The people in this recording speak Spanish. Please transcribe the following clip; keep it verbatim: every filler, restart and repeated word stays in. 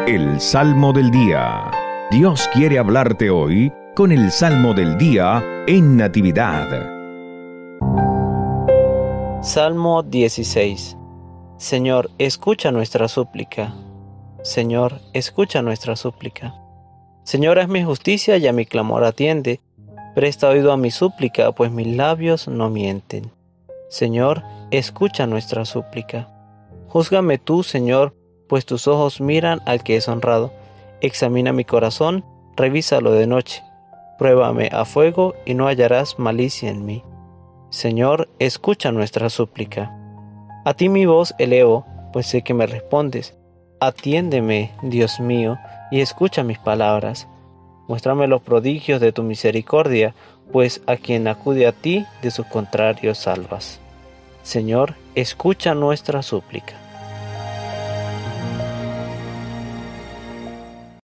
El Salmo del Día. Dios quiere hablarte hoy con el Salmo del Día en Natividad. Salmo dieciséis. Señor, escucha nuestra súplica. Señor, escucha nuestra súplica. Señor, hazme justicia y a mi clamor atiende. Presta oído a mi súplica, pues mis labios no mienten. Señor, escucha nuestra súplica. Júzgame tú, Señor, pues tus ojos miran al que es honrado. Examina mi corazón, revísalo de noche. Pruébame a fuego y no hallarás malicia en mí. Señor, escucha nuestra súplica. A ti mi voz elevo, pues sé que me respondes. Atiéndeme, Dios mío, y escucha mis palabras. Muéstrame los prodigios de tu misericordia, pues a quien acude a ti, de sus contrarios salvas. Señor, escucha nuestra súplica.